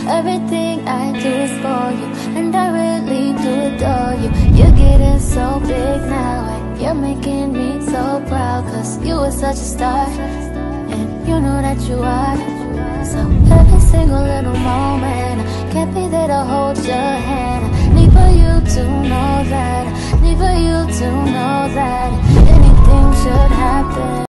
Everything I do is for you, and I really do adore you. You're getting so big now, and you're making me so proud, 'cause you are such a star, and you know that you are. So every single little moment, I can't be there to hold your hand. I need for you to know that, I need for you to know that anything should happen.